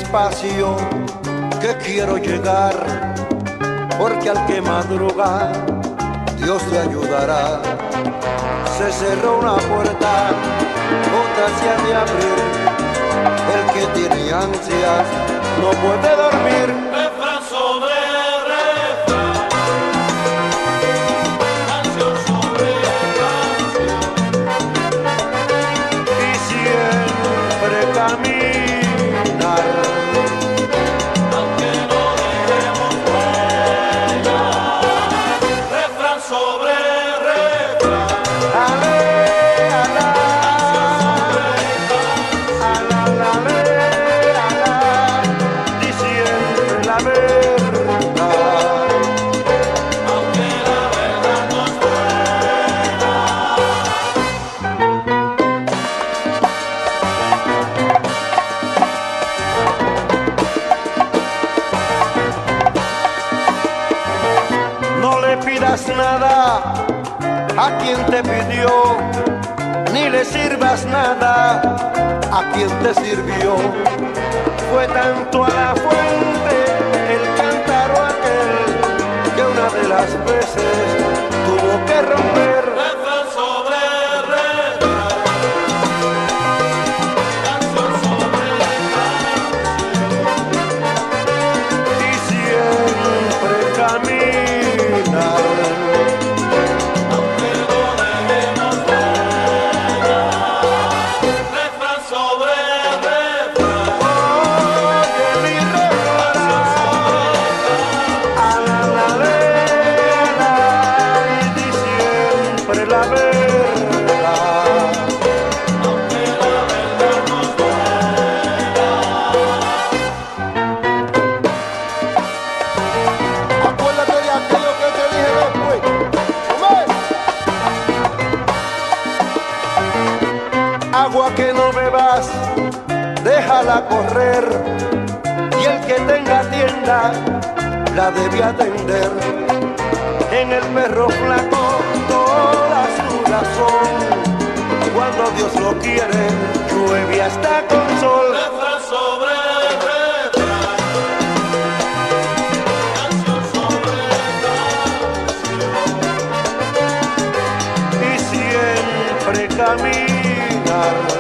despacio que quiero llegar, porque al que madruga Dios le ayudará. Se cerró una puerta, otra se ha de abrir. El que tiene ansias no puede dormir. Refrán sobre refrán, canción sobre canción, Y siempre caminar. aunque no dejemos huella. Refrán sobre refrán, Ale, ala, ala, ala, ale, ala, diciendo la verdad. aunque la verdad nos duela. No le pidas nada a quien te pidió, ni le sirvas nada a quien te sirvió. Fue tanto a la fuente el cántaro aquel que una de las veces tuvo que romper. Refrán sobre refrán, canción sobre canción, Y siempre caminar. aunque no dejemos huella. Refrán sobre refrán, Oye mi refrán, ala, la, le, ala, y di siempre la verdad. aunque la verdad nos duela. Acuérdate de aquello que te dije después. Agua que no bebas, déjala correr. Y el que tenga tienda, la debe atender. En el perro flaco, todas dudas son. Cuando Dios lo quiere, llueve hasta con sol. Refrán sobre refrán, canción sobre canción, Y siempre caminar.